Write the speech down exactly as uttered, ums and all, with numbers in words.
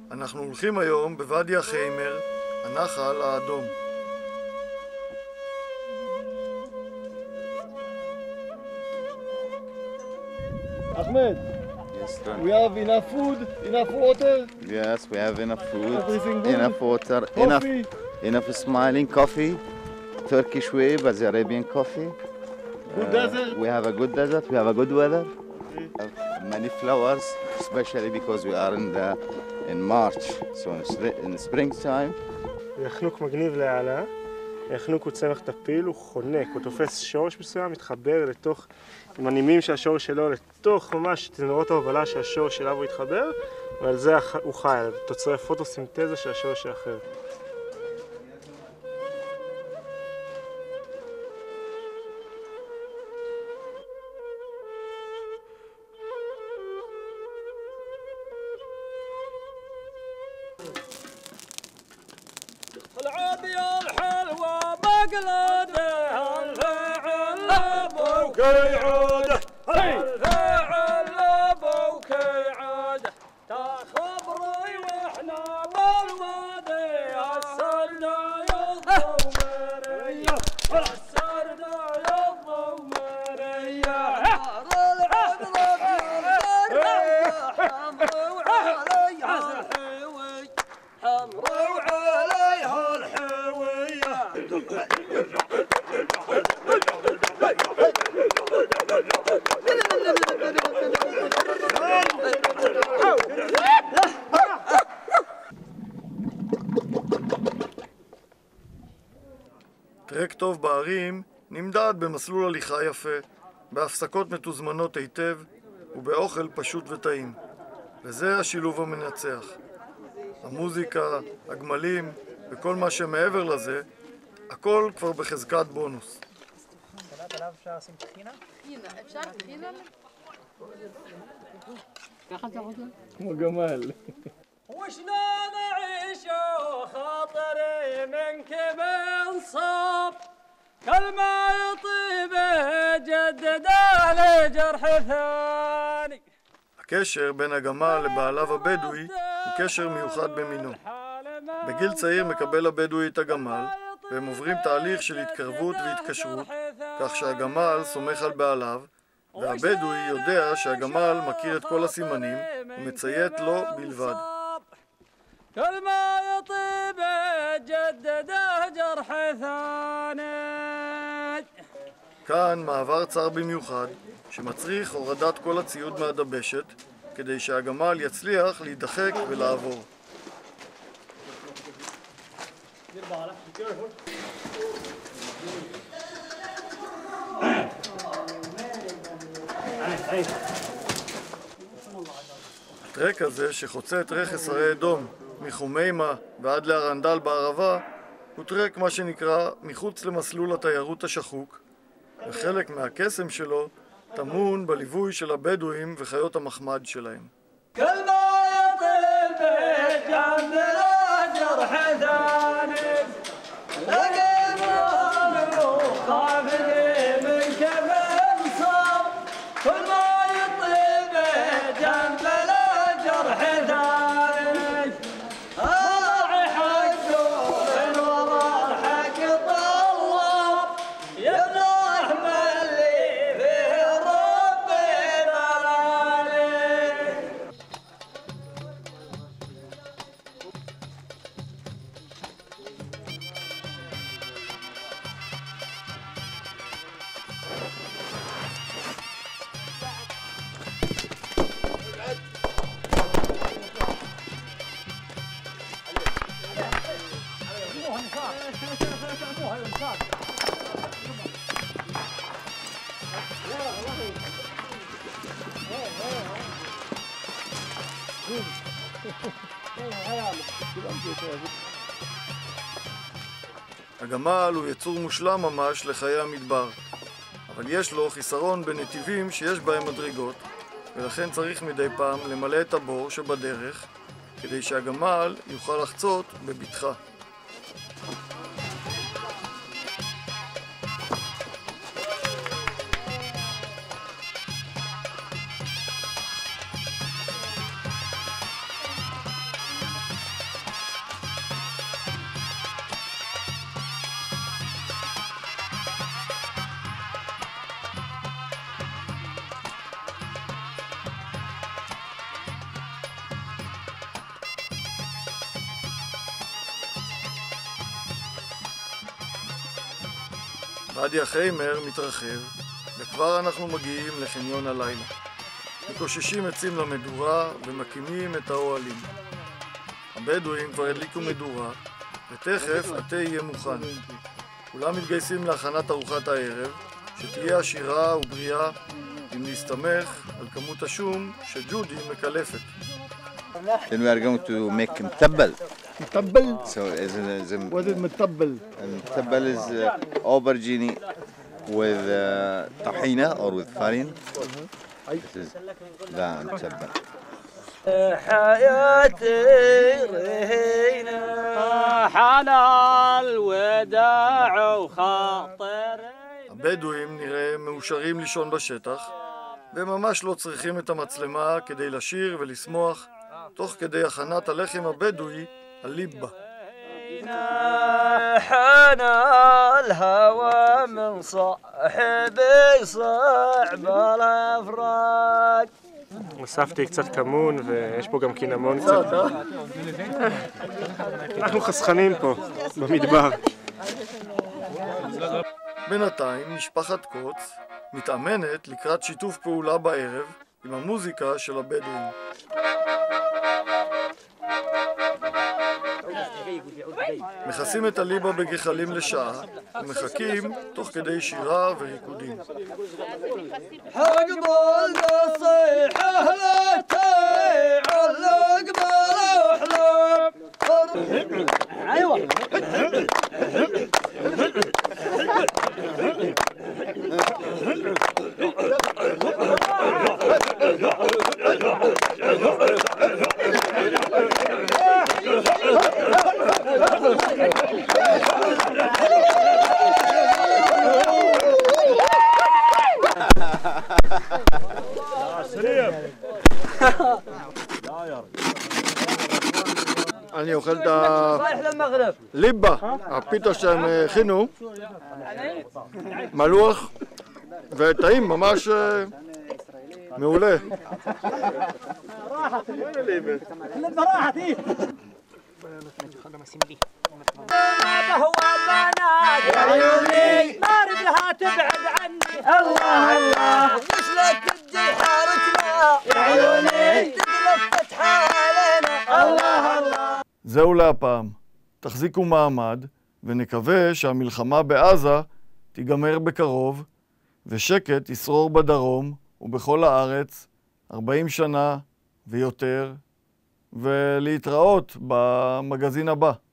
אנחנו הולכים היום בוואדי החיימר, הנחל האדום. Ahmed, Yes, sir. we have enough food, enough water. Yes, we have enough food, Everything good? enough water, Coffee. enough, enough smiling coffee, Turkish way, but the Arabian coffee. Good desert. We have a good desert. We have a good weather. Have many flowers, especially because we are in the in March, so in, in springtime. יחנוק מגניב להעלה. יחנוק הוא צמח טפיל, הוא חונק, הוא תופס שורש מסוים, מתחבר לתוך, עם הנימים של השורש שלו, לתוך ממש צינורות ההובלה שהשורש שלו הוא יתחבר, ועל זה הוא חי, על תוצרי פוטוסינתזה של השורש האחר. العادية الحلوة مقلدها الفاعل ابوك يعوده الفاعل ابوك يعوده تخبري واحنا بالوادي السرنا يضو مرية السرنا يضو مرية العدل حمر وعليها الحوي حمر وعليها الحوية טרק טוב בערים נמדד במסלול הליכה יפה, בהפסקות מתוזמנות היטב ובאוכל פשוט וטעים. וזה השילוב המנצח. המוזיקה, הגמלים וכל מה שמעבר לזה, הכל כבר בחזקת בונוס. סלט עליו אפשר לשים טחינה? טחינה, אפשר טחינה? ככה אתה רוצה? כמו גמל. وشنا نعيش وخاطري منك منصاب كل ما يطيب جددا لجرح ثاني. הקשר בין הגמל לבעליו הבדואי הוא קשר מיוחד במינו. בגיל צעיר מקבל הבדואי את הגמל, והם עוברים תהליך של התקרבות והתקשרות, כך שהגמל סומך על בעליו, והבדואי יודע שהגמל מכיר את כל הסימנים ומציית לו בלבד. كل ما يطيب جدده جرح ثاني. כאן מעבר צר במיוחד, שמצריך הורדת כל הציוד מהדבשת, כדי שהגמל יצליח להידחק ולעבור. הטרק הזה שחוצה את רכס הרי אדום, מחומיימה ועד לארנדל בערבה, הוא טרק מה שנקרא מחוץ למסלול התיירות השחוק, וחלק מהקסם שלו טמון בליווי של הבדואים וחיות המחמד שלהם. كل ما يطيب جدده جرح ثاني. لقيت وخافني منك منصاب كل ما يطيب جدده جرح ثاني. راعي حقه من ورا الحق طلاب يا ابن احمد اللي فيه ربي ضلالي. הגמל הוא יצור מושלם ממש לחיי המדבר, אבל יש לו חיסרון בנתיבים שיש בהם מדרגות, ולכן צריך מדי פעם למלא את הבור שבדרך, כדי שהגמל יוכל לחצות בבטחה. ואדי החיימר מתרחב, וכבר אנחנו מגיעים לחניון הלילה. מקוששים עצים למדורה ומקימים את האוהלים. הבדואים כבר הדליקו מדורה, ותכף התה יהיה מוכן. כולם מתגייסים להכנת ארוחת הערב, שתהיה עשירה ובריאה, אם להסתמך על כמות השום שג'ודי מקלפת. Then we are going to make mtabbal. מטבל? So is it, is What is מטבל? mtabbal is uh, aubergine with uh, tahina or with farin. This is the mtabbal. حياتي رهينة حلال وداع وخاطر. הבדואים נראה מאושרים לישון בשטח, והם ממש לא צריכים את המצלמה כדי לשיר ולשמוח, תוך כדי הכנת הלחם הבדואי, הליבה. حنا الهوى من صاحبي صعب الافراق. הוספתי קצת כמון ויש פה גם קינמון קצת. אנחנו חסכנים פה, במדבר. בינתיים משפחת קוץ מתאמנת לקראת שיתוף פעולה בערב עם המוזיקה של הבדואים. מכסים את הליבה בגחלים לשעה ומחכים תוך כדי שירה וריקודים. حقب النصيحة لا تعلق بالأحلام. أيوة. אני אוכל את הליבה, הפיתה שהם הכינו, מלוח וטעים, ממש מעולה. هو بنات عيوني ما ردها تبعد عني. الله الله وش لك تجي حارتنا يا عيوني تتلفت حالنا. الله الله. זהו להפעם. תחזיקו מעמד ונקווה שהמלחמה בעזה תיגמר בקרוב ושקט ישרור בדרום ובכל הארץ ארבעים שנה ויותר, ולהתראות במגזין הבא.